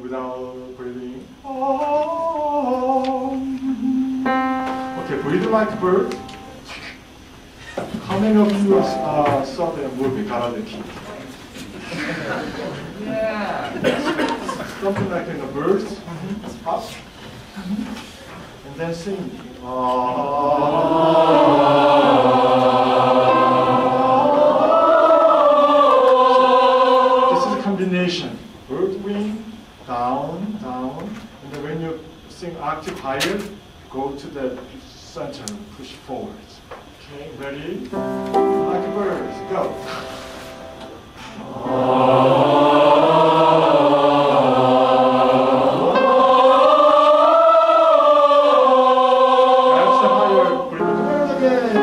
without breathing. Okay, breathe like bird. How many of you saw the movie Karate Kid? Yeah. Something like in the birds, up, and then sing. This is a combination. Bird wing, down, down, and then when you sing octave higher, go to the center and push forward. Okay, ready? Like birds, go. That's the higher. Breathe again.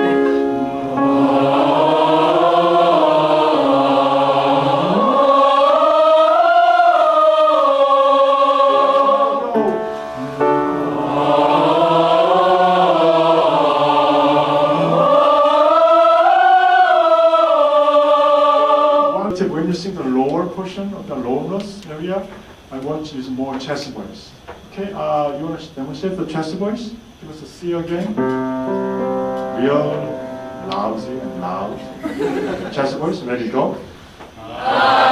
When you sing the lower portion of the lowness area, I want to use more chest voice. Okay, you want to demonstrate the chest voice? Give us a C again. Real, lousy, and loud. Chest voice, ready, go.